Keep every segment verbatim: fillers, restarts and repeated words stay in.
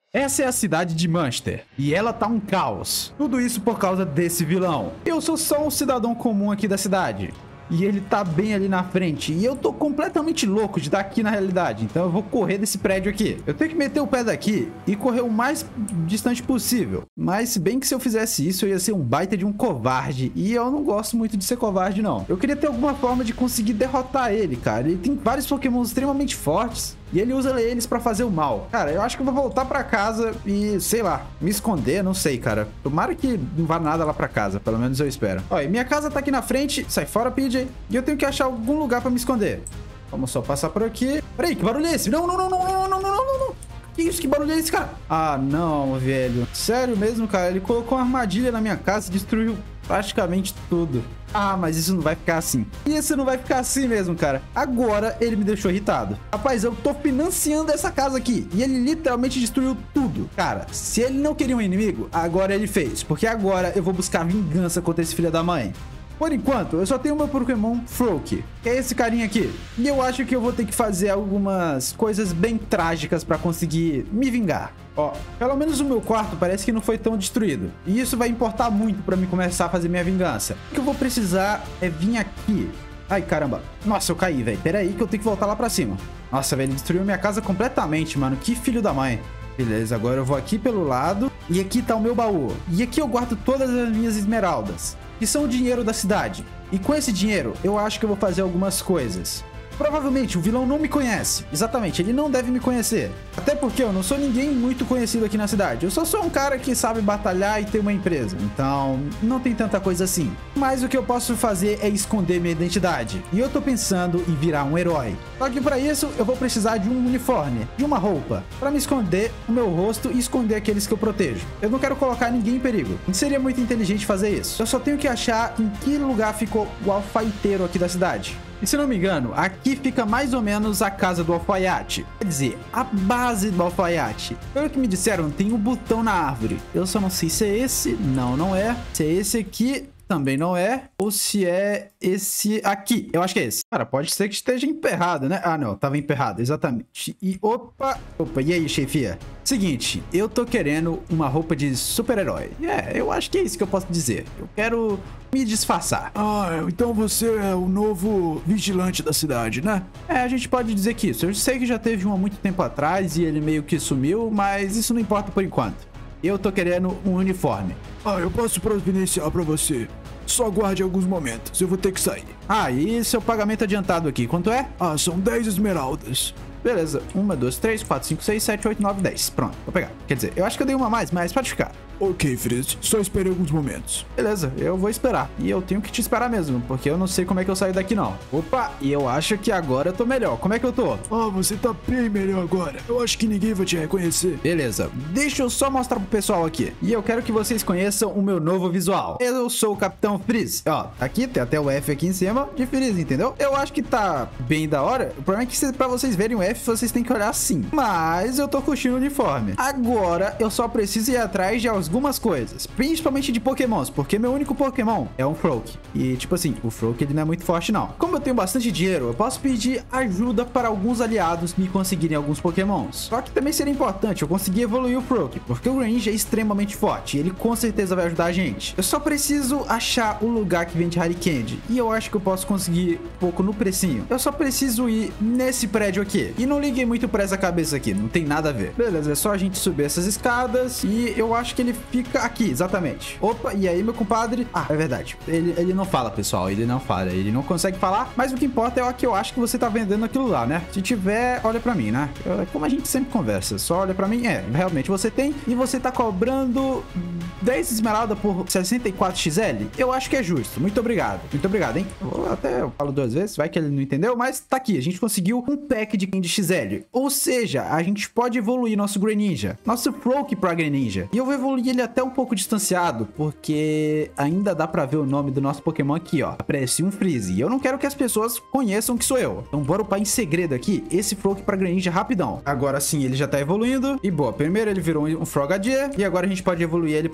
Essa é a cidade de Manchester, e ela tá um caos. Tudo isso por causa desse vilão. Eu sou só um cidadão comum aqui da cidade, e ele tá bem ali na frente, e eu tô completamente louco de estar aqui na realidade, então eu vou correr desse prédio aqui. Eu tenho que meter o pé daqui e correr o mais distante possível. Mas se bem que se eu fizesse isso, eu ia ser um baita de um covarde, e eu não gosto muito de ser covarde, não. Eu queria ter alguma forma de conseguir derrotar ele, cara. Ele tem vários pokémons extremamente fortes, e ele usa eles pra fazer o mal. Cara, eu acho que eu vou voltar pra casa e, sei lá, me esconder, não sei, cara. Tomara que não vá nada lá pra casa, pelo menos eu espero. Olha, minha casa tá aqui na frente. Sai fora, P J. E eu tenho que achar algum lugar pra me esconder. Vamos só passar por aqui. Peraí, que barulho é esse? Não, não, não, não, não, não, não, não, não. Que isso? Que barulho é esse, cara? Ah, não, velho. Sério mesmo, cara? Ele colocou uma armadilha na minha casa e destruiu praticamente tudo. Ah, mas isso não vai ficar assim. Isso não vai ficar assim mesmo, cara. Agora ele me deixou irritado. Rapaz, eu tô financiando essa casa aqui, e ele literalmente destruiu tudo. Cara, se ele não queria um inimigo, agora ele fez. Porque agora eu vou buscar vingança contra esse filho da mãe. Por enquanto, eu só tenho meu Pokémon Froakie, que é esse carinha aqui. E eu acho que eu vou ter que fazer algumas coisas bem trágicas pra conseguir me vingar. Ó, pelo menos o meu quarto parece que não foi tão destruído. E isso vai importar muito pra mim começar a fazer minha vingança. O que eu vou precisar é vir aqui. Ai, caramba. Nossa, eu caí, velho. Pera aí que eu tenho que voltar lá pra cima. Nossa, velho, ele destruiu minha casa completamente, mano. Que filho da mãe. Beleza, agora eu vou aqui pelo lado. E aqui tá o meu baú. E aqui eu guardo todas as minhas esmeraldas, que são o dinheiro da cidade. E com esse dinheiro, eu acho que eu vou fazer algumas coisas. Provavelmente o vilão não me conhece. Exatamente, ele não deve me conhecer. Até porque eu não sou ninguém muito conhecido aqui na cidade. Eu só sou um cara que sabe batalhar e ter uma empresa. Então, não tem tanta coisa assim. Mas o que eu posso fazer é esconder minha identidade. E eu tô pensando em virar um herói. Só que para isso, eu vou precisar de um uniforme, de uma roupa, para me esconder o meu rosto e esconder aqueles que eu protejo. Eu não quero colocar ninguém em perigo. Não seria muito inteligente fazer isso. Eu só tenho que achar em que lugar ficou o alfaiteiro aqui da cidade. E se não me engano, aqui fica mais ou menos a casa do alfaiate. Quer dizer, a base do alfaiate. Pelo que me disseram, tem um botão na árvore. Eu só não sei se é esse. Não, não é. Se é esse aqui, também não é. Ou se é esse aqui. Eu acho que é esse. Cara, pode ser que esteja emperrado, né? Ah, não. Tava emperrado, exatamente. E opa. Opa, e aí, chefia? Seguinte, eu tô querendo uma roupa de super-herói. É, eu acho que é isso que eu posso dizer. Eu quero me disfarçar. Ah, então você é o novo vigilante da cidade, né? É, a gente pode dizer que isso. Eu sei que já teve um há muito tempo atrás e ele meio que sumiu, mas isso não importa por enquanto. Eu tô querendo um uniforme. Ah, eu posso providenciar pra você. Só aguarde alguns momentos, eu vou ter que sair. Ah, e seu pagamento adiantado aqui, quanto é? Ah, são dez esmeraldas. Beleza, uma, duas, três, quatro, cinco, seis, sete, oito, nove, dez. Pronto, vou pegar. Quer dizer, eu acho que eu dei uma a mais, mas pode ficar. Ok, Freeze, só espere alguns momentos. Beleza, eu vou esperar. E eu tenho que te esperar mesmo, porque eu não sei como é que eu saio daqui não. Opa, e eu acho que agora eu tô melhor. Como é que eu tô? Ah, você tá bem melhor agora. Eu acho que ninguém vai te reconhecer. Beleza, deixa eu só mostrar pro pessoal aqui. E eu quero que vocês conheçam o meu novo visual. Eu sou o Capitão Freeze. Ó, aqui tem até o F aqui em cima de Freeze, entendeu? Eu acho que tá bem da hora. O problema é que pra vocês verem o F, vocês têm que olhar assim. Mas eu tô curtindo o uniforme. Agora, eu só preciso ir atrás de algumas coisas, principalmente de pokémons, porque meu único pokémon é um Froakie. E tipo assim, o Froakie ele não é muito forte não. Como eu tenho bastante dinheiro, eu posso pedir ajuda para alguns aliados me conseguirem alguns pokémons. Só que também seria importante eu conseguir evoluir o Froakie, porque o Greninja é extremamente forte e ele com certeza vai ajudar a gente. Eu só preciso achar o lugar que vende Harry Candy, e eu acho que eu posso conseguir um pouco no precinho. Eu só preciso ir nesse prédio aqui. E não liguei muito pra essa cabeça aqui, não tem nada a ver. Beleza, é só a gente subir essas escadas e eu acho que ele fica aqui, exatamente. Opa, e aí, meu compadre? Ah, é verdade. Ele, ele não fala, pessoal. Ele não fala. Ele não consegue falar. Mas o que importa é o que eu acho que você tá vendendo aquilo lá, né? Se tiver, olha pra mim, né? Eu, como a gente sempre conversa. Só olha pra mim. É, realmente você tem. E você tá cobrando dez esmeralda por sessenta e quatro X L? Eu acho que é justo. Muito obrigado. Muito obrigado, hein? Eu até eu falo duas vezes. Vai que ele não entendeu. Mas tá aqui. A gente conseguiu um pack de Candy X L. Ou seja, a gente pode evoluir nosso Greninja. Nosso Froakie pra Greninja. E eu vou evoluir ele até um pouco distanciado, porque ainda dá pra ver o nome do nosso Pokémon aqui, ó. Aparece um Freeze. E eu não quero que as pessoas conheçam que sou eu. Então bora upar em segredo aqui esse Froakie pra Greninja rapidão. Agora sim, ele já tá evoluindo. E boa, primeiro ele virou um Frogadier. E agora a gente pode evoluir ele pra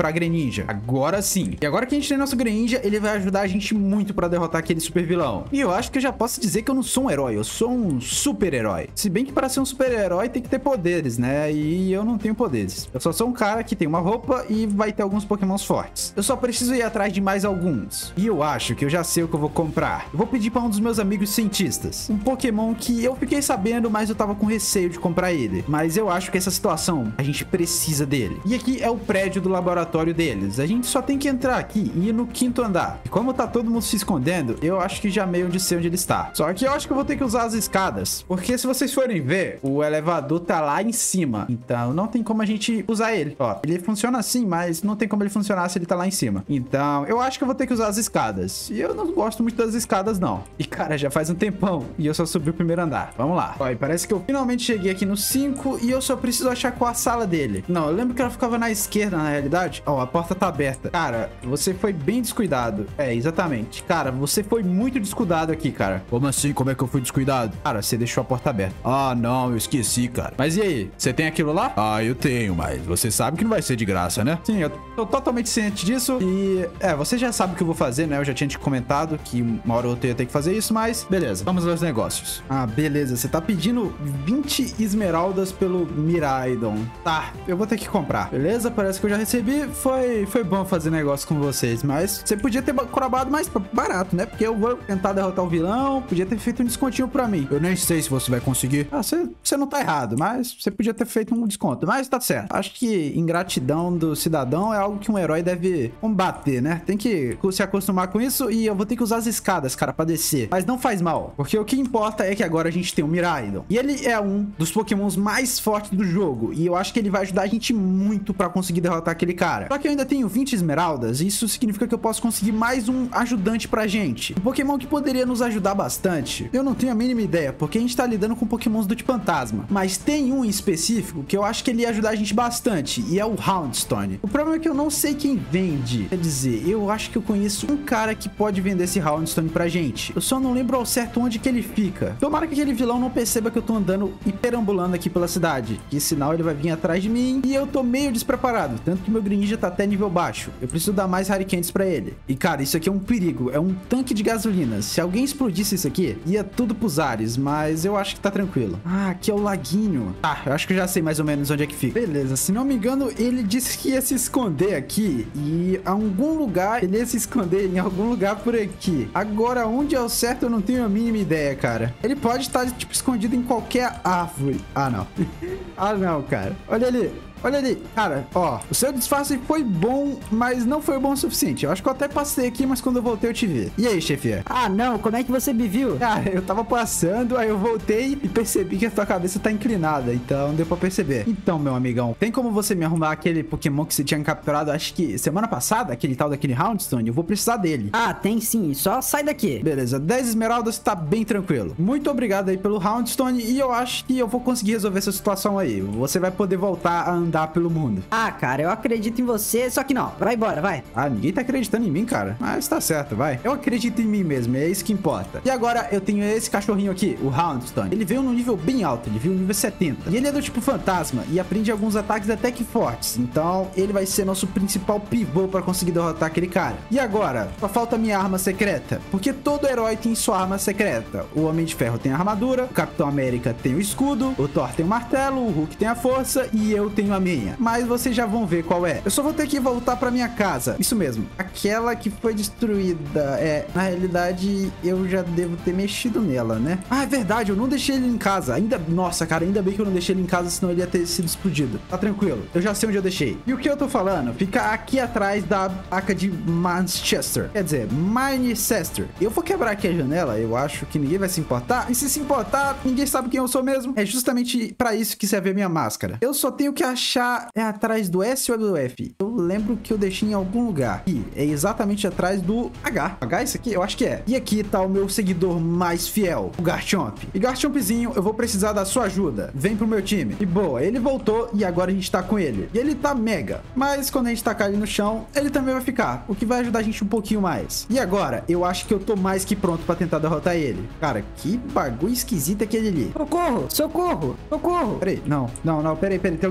comprar a Greninja. Agora sim. E agora que a gente tem nosso Greninja, ele vai ajudar a gente muito pra derrotar aquele super vilão. E eu acho que eu já posso dizer que eu não sou um herói, eu sou um super-herói. Se bem que para ser um super-herói tem que ter poderes, né? E eu não tenho poderes. Eu só sou um cara que tem uma roupa e vai ter alguns pokémons fortes. Eu só preciso ir atrás de mais alguns. E eu acho que eu já sei o que eu vou comprar. Eu vou pedir para um dos meus amigos cientistas. Um pokémon que eu fiquei sabendo, mas eu tava com receio de comprar ele. Mas eu acho que essa situação, a gente precisa dele. E aqui é o prédio do laboratório deles. A gente só tem que entrar aqui e ir no quinto andar. E como tá todo mundo se escondendo, eu acho que já meio de sei onde ele está. Só que eu acho que eu vou ter que usar as escadas. Porque se vocês forem ver, o elevador tá lá em cima. Então não tem como a gente usar ele. Ó, ele funciona assim, mas não tem como ele funcionar se ele tá lá em cima. Então eu acho que eu vou ter que usar as escadas. E eu não gosto muito das escadas, não. E cara, já faz um tempão. E eu só subi o primeiro andar. Vamos lá. Ó, e parece que eu finalmente cheguei aqui no cinco. E eu só preciso achar qual a sala dele. Não, eu lembro que ela ficava na esquerda, na realidade. Ó, a porta tá aberta. Cara, você foi bem descuidado. É, exatamente. Cara, você foi muito descuidado aqui, cara. Como assim? Como é que eu fui descuidado? Cara, você deixou a porta aberta. Ah, não, eu esqueci, cara. Mas e aí? Você tem aquilo lá? Ah, eu tenho, mas você sabe que não vai ser de graça, né? Sim, eu tô totalmente ciente disso. E, é, você já sabe o que eu vou fazer, né? Eu já tinha te comentado que uma hora ou outra eu ia ter que fazer isso, mas beleza. Vamos aos negócios. Ah, beleza. Você tá pedindo vinte esmeraldas pelo Miraidon. Tá, eu vou ter que comprar. Beleza? Parece que eu já recebi. Foi, foi bom fazer negócio com vocês, mas você podia ter cobrado mais barato, né? Porque eu vou tentar derrotar o vilão. Podia ter feito um descontinho pra mim. Eu nem sei se você vai conseguir. Ah, você, você não tá errado, mas você podia ter feito um desconto. Mas tá certo. Acho que ingratidão do cidadão é algo que um herói deve combater, né? Tem que se acostumar com isso e eu vou ter que usar as escadas, cara, pra descer. Mas não faz mal, porque o que importa é que agora a gente tem o Miraidon. E ele é um dos pokémons mais fortes do jogo. E eu acho que ele vai ajudar a gente muito pra conseguir derrotar aquele cara. Só que eu ainda tenho vinte esmeraldas e isso significa que eu posso conseguir mais um ajudante pra gente. Um pokémon que poderia nos ajudar bastante. Eu não tenho a mínima ideia, porque a gente tá lidando com pokémons do tipo fantasma. Mas tem um em específico que eu acho que ele ia ajudar a gente bastante. E é o Houndstone. O problema é que eu não sei quem vende. Quer dizer, eu acho que eu conheço um cara que pode vender esse Houndstone pra gente. Eu só não lembro ao certo onde que ele fica. Tomara que aquele vilão não perceba que eu tô andando e perambulando aqui pela cidade. Que sinal ele vai vir atrás de mim. E eu tô meio despreparado. Tanto que meu Greninja tá até nível baixo. Eu preciso dar mais Hurricanes pra ele. E cara, isso aqui é um perigo. É um tanque de gasolina. Se alguém explodisse isso aqui, ia tudo pros ares. Mas eu acho que tá tranquilo. Ah, aqui é o laguinho. Tá, eu acho que eu já sei mais ou menos onde é que fica. Beleza, se não me engano, ele disse que ia se esconder aqui. E em algum lugar, ele ia se esconder em algum lugar por aqui. Agora, onde é o certo, eu não tenho a mínima ideia, cara. Ele pode estar, tipo, escondido em qualquer árvore. Ah, não. Ah, não, cara. Olha ali. Olha ali, cara, ó, o seu disfarce foi bom, mas não foi bom o suficiente. Eu acho que eu até passei aqui, mas quando eu voltei eu te vi. E aí, chefia? Ah, não, como é que você me viu? Cara, eu tava passando, aí eu voltei e percebi que a tua cabeça tá inclinada, então deu pra perceber. Então, meu amigão, tem como você me arrumar aquele Pokémon que você tinha capturado, acho que semana passada, aquele tal daquele Houndstone? Eu vou precisar dele. Ah, tem sim, só sai daqui. Beleza, dez esmeraldas tá bem tranquilo. Muito obrigado aí pelo Houndstone e eu acho que eu vou conseguir resolver essa situação aí. Você vai poder voltar a andar pelo mundo. Ah, cara, eu acredito em você, só que não. Vai embora, vai. Ah, ninguém tá acreditando em mim, cara. Mas tá certo, vai. Eu acredito em mim mesmo, é isso que importa. E agora eu tenho esse cachorrinho aqui, o Houndstone. Ele veio num nível bem alto, ele veio no nível setenta. E ele é do tipo fantasma e aprende alguns ataques até que fortes. Então ele vai ser nosso principal pivô pra conseguir derrotar aquele cara. E agora, só falta minha arma secreta. Porque todo herói tem sua arma secreta. O Homem de Ferro tem a armadura, o Capitão América tem o escudo, o Thor tem o martelo, o Hulk tem a força e eu tenho a minha. Mas vocês já vão ver qual é. Eu só vou ter que voltar pra minha casa. Isso mesmo, aquela que foi destruída. É, na realidade, eu já devo ter mexido nela, né? Ah, é verdade, eu não deixei ele em casa. Ainda, nossa, cara, ainda bem que eu não deixei ele em casa, senão ele ia ter sido explodido. Tá tranquilo, eu já sei onde eu deixei. E o que eu tô falando? Fica aqui atrás da placa de Manchester. Quer dizer, Manchester. Eu vou quebrar aqui a janela, eu acho que ninguém vai se importar. E se se importar, ninguém sabe quem eu sou mesmo. É justamente pra isso que serve a minha máscara. Eu só tenho que achar... É atrás do S ou do F? Eu lembro que eu deixei em algum lugar. E é exatamente atrás do H. H isso aqui? Eu acho que é. E aqui tá o meu seguidor mais fiel, o Garchomp. E Garchompzinho, eu vou precisar da sua ajuda. Vem pro meu time. E boa, ele voltou e agora a gente tá com ele. E ele tá mega. Mas quando a gente tacar ele no chão, ele também vai ficar. O que vai ajudar a gente um pouquinho mais. E agora, eu acho que eu tô mais que pronto pra tentar derrotar ele. Cara, que bagulho esquisito é aquele ali. Socorro, socorro, socorro. Peraí, não, não, não, peraí, peraí. Tem alguém pedindo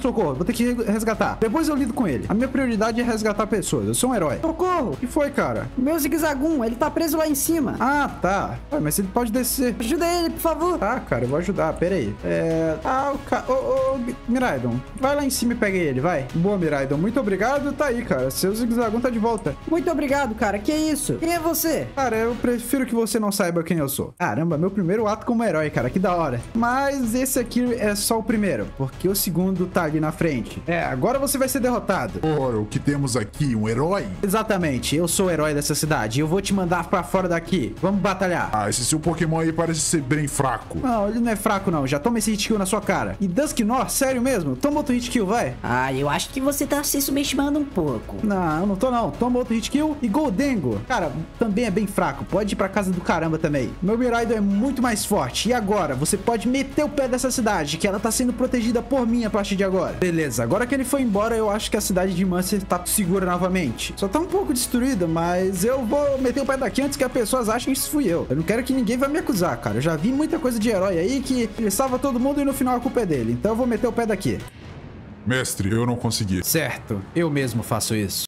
socorro. Vou ter que resgatar. Depois eu lido com ele. A minha prioridade é resgatar pessoas. Eu sou um herói. Socorro! O que foi, cara? Meu zigue-zagum, ele tá preso lá em cima. Ah, tá. Ué, mas ele pode descer. Ajuda ele, por favor. Tá, cara, eu vou ajudar. Pera aí. É... Ah, o cara... Ô, ô, Miraidon, vai lá em cima e pega ele, vai. Boa, Miraidon. Muito obrigado. Tá aí, cara. Seu zigue-zagum tá de volta. Muito obrigado, cara. Que isso? Quem é você? Cara, eu prefiro que você não saiba quem eu sou. Caramba, meu primeiro ato como herói, cara. Que da hora. Mas esse aqui é só o primeiro, porque o segundo tá ali na frente. É, agora você vai ser derrotado. Ora, o que temos aqui? Um herói? Exatamente. Eu sou o herói dessa cidade. Eu vou te mandar pra fora daqui. Vamos batalhar. Ah, esse seu Pokémon aí parece ser bem fraco. Não, ele não é fraco, não. Já toma esse hit kill na sua cara. E Dusknoir, sério mesmo? Toma outro hit kill, vai. Ah, eu acho que você tá se subestimando um pouco. Não, eu não tô, não. Toma outro hit kill. E Goldengo, cara, também é bem fraco. Pode ir pra casa do caramba também. Meu Miraidon é muito mais forte. E agora? Você pode meter o pé dessa cidade, que ela tá sendo protegida por mim a partir de agora. Beleza, agora que ele foi embora, eu acho que a cidade de Mancer tá segura novamente. Só tá um pouco destruída, mas eu vou meter o pé daqui antes que as pessoas achem que isso fui eu. Eu não quero que ninguém vá me acusar, cara. Eu já vi muita coisa de herói aí que ele salva todo mundo e no final a culpa é dele. Então eu vou meter o pé daqui. Mestre, eu não consegui. Certo, eu mesmo faço isso.